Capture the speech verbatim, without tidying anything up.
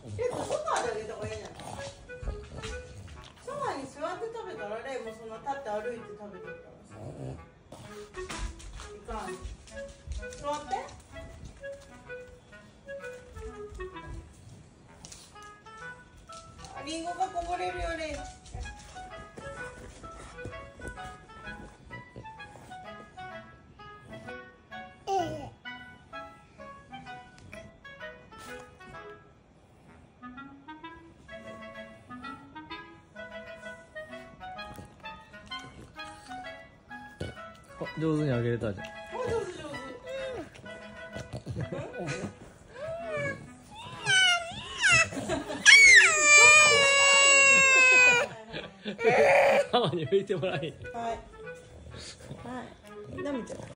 結構ソファーであげた方がいいんじゃない？ソファーに座って食べたらレイもそんな立って歩いて食べてるからさ。いかん。座って。あ、リンゴがこぼれるよレイ。 上手にあげれたじゃん。 上手上手。 ママに拭いてもらい。 はい。はい。舐めちゃった。